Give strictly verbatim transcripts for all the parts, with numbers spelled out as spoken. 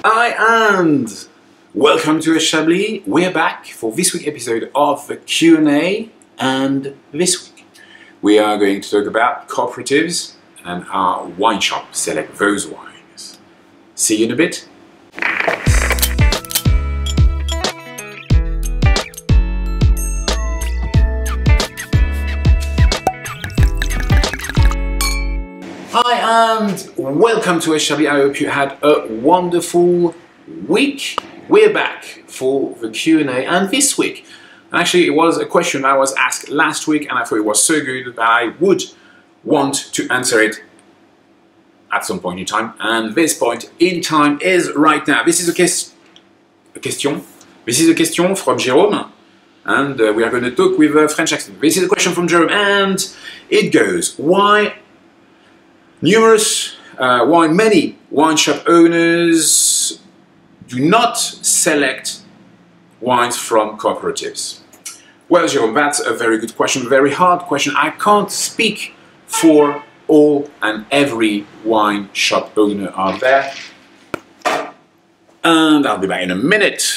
Hi and welcome to Chablis. We're back for this week's episode of the Q and A, and this week we are going to talk about cooperatives and how wine shops select those wines. See you in a bit. Hi and welcome to Chablis. I hope you had a wonderful week. We're back for the Q and A, and this week, actually it was a question I was asked last week and I thought it was so good that I would want to answer it at some point in time, and this point in time is right now. This is a, ques a question. This is a question from Jérôme, and uh, we are going to talk with a French accent. This is a question from Jérôme, and it goes: why numerous, uh, why many wine shop owners do not select wines from cooperatives? Well, Jérôme, that's a very good question, very hard question. I can't speak for all and every wine shop owner out there, and I'll be back in a minute.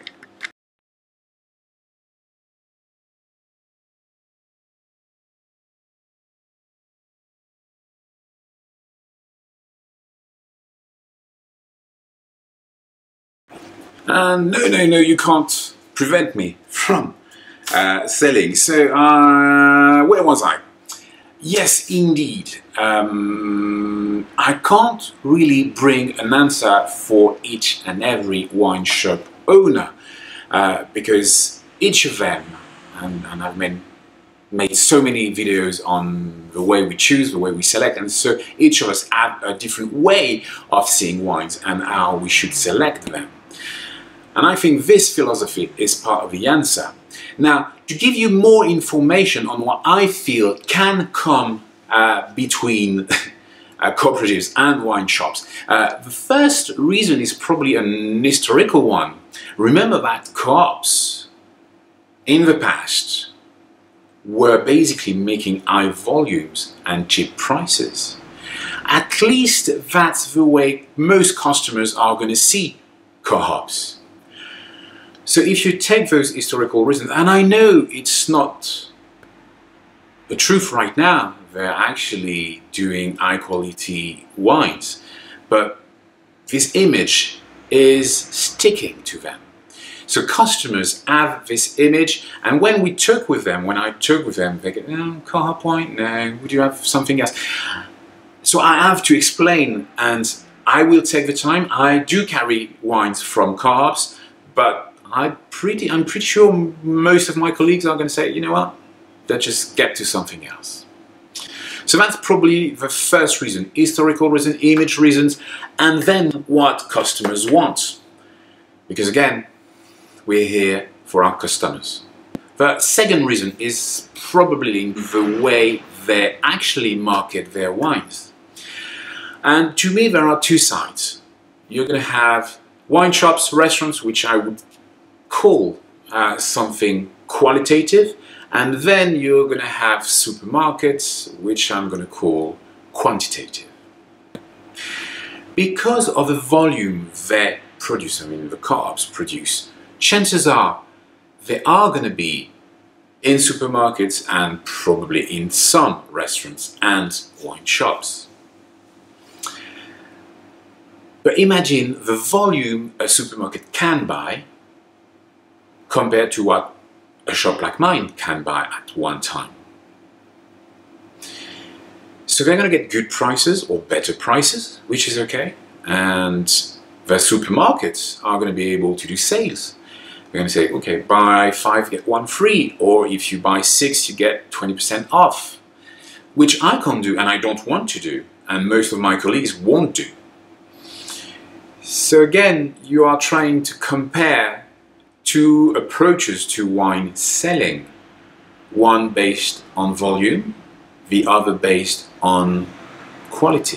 And no, no, no, you can't prevent me from uh, selling. So, uh, where was I? Yes, indeed. Um, I can't really bring an answer for each and every wine shop owner uh, because each of them, and, and I've made, made so many videos on the way we choose, the way we select, and so each of us have a different way of seeing wines and how we should select them. And I think this philosophy is part of the answer. Now, to give you more information on what I feel can come uh, between uh, cooperatives and wine shops, uh, the first reason is probably an historical one. Remember that co-ops in the past were basically making high volumes and cheap prices. At least that's the way most customers are going to see co-ops. So if you take those historical reasons, and I know it's not the truth right now, they're actually doing high quality wines, but this image is sticking to them. So customers have this image, and when we talk with them, when I talk with them, they go, no, co-op wine, no, would you have something else? So I have to explain, and I will take the time. I do carry wines from co-ops, but I pretty, I'm pretty sure most of my colleagues are going to say, you know what, let's just get to something else. So that's probably the first reason, historical reason, image reasons, and then what customers want. Because again, we're here for our customers. The second reason is probably the way they actually market their wines. And to me, there are two sides. You're going to have wine shops, restaurants, which I would call uh, something qualitative, and then you're going to have supermarkets, which I'm going to call quantitative. Because of the volume they produce, I mean the co-ops produce, chances are they are going to be in supermarkets and probably in some restaurants and wine shops. But imagine the volume a supermarket can buy compared to what a shop like mine can buy at one time. So they're going to get good prices or better prices, which is okay, and the supermarkets are going to be able to do sales. They're going to say, okay, buy five, get one free, or if you buy six, you get twenty percent off, which I can't do and I don't want to do, and most of my colleagues won't do. So again, you are trying to compare two approaches to wine selling, one based on volume, the other based on quality.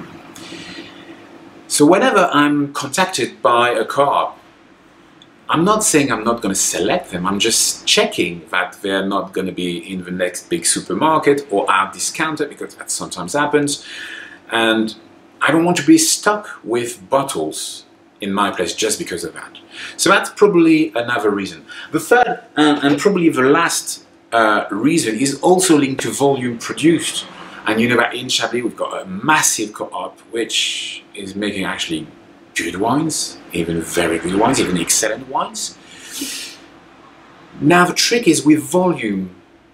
So whenever I'm contacted by a co-op, I'm not saying I'm not going to select them, I'm just checking that they're not going to be in the next big supermarket or at discounter, because that sometimes happens, and I don't want to be stuck with bottles in my place just because of that. So that's probably another reason. The third and, and probably the last uh, reason is also linked to volume produced. And you know that in Chablis we've got a massive co-op which is making actually good wines, even very good wines, even excellent wines. Now the trick is with volume,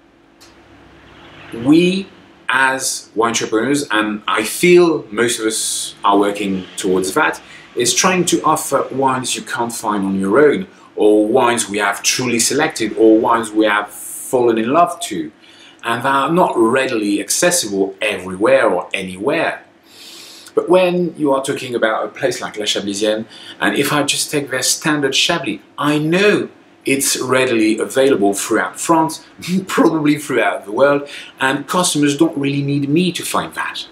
we as wine entrepreneurs, and I feel most of us are working towards that, is trying to offer wines you can't find on your own, or wines we have truly selected, or wines we have fallen in love to, and that are not readily accessible everywhere or anywhere. But when you are talking about a place like La Chablisienne, and if I just take their standard Chablis, I know it's readily available throughout France, probably throughout the world, and customers don't really need me to find that.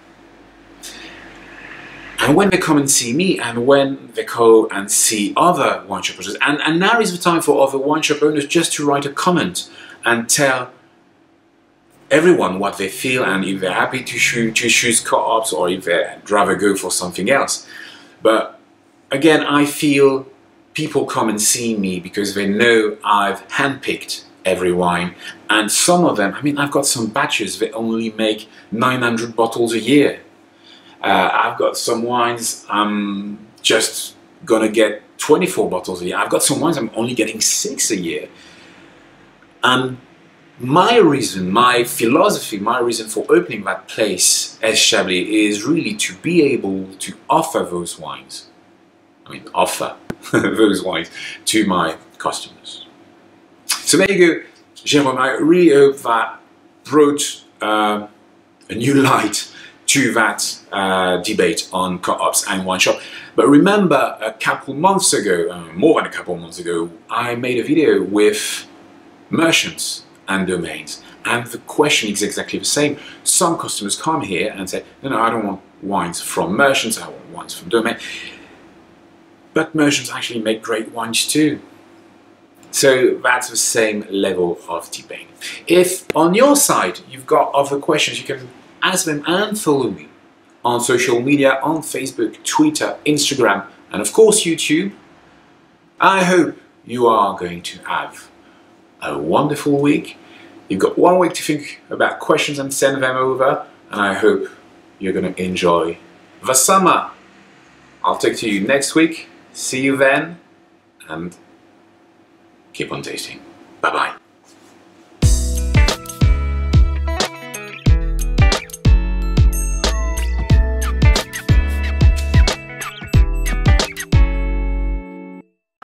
And when they come and see me, and when they go and see other wine shop owners, and, and now is the time for other wine shop owners just to write a comment and tell everyone what they feel, and if they're happy to choose, to choose co-ops, or if they'd rather go for something else. But again, I feel people come and see me because they know I've handpicked every wine, and some of them, I mean, I've got some batches that only make nine hundred bottles a year. Uh, I've got some wines I'm just gonna get twenty-four bottles a year. I've got some wines I'm only getting six a year. And my reason, my philosophy, my reason for opening that place as Chablis is really to be able to offer those wines. I mean, offer those wines to my customers. So there you go, Jérôme. I really hope that brought uh, a new light to that uh, debate on co-ops and wine shop. But remember, a couple months ago, uh, more than a couple months ago, I made a video with merchants and domains, and the question is exactly the same. Some customers come here and say, no, no, I don't want wines from merchants, I want wines from domain. But merchants actually make great wines too. So that's the same level of debate. If on your side you've got other questions, you can ask them and follow me on social media, on Facebook, Twitter, Instagram, and of course YouTube. I hope you are going to have a wonderful week. You've got one week to think about questions and send them over, and I hope you're going to enjoy the summer. I'll talk to you next week. See you then, and keep on tasting. Bye bye.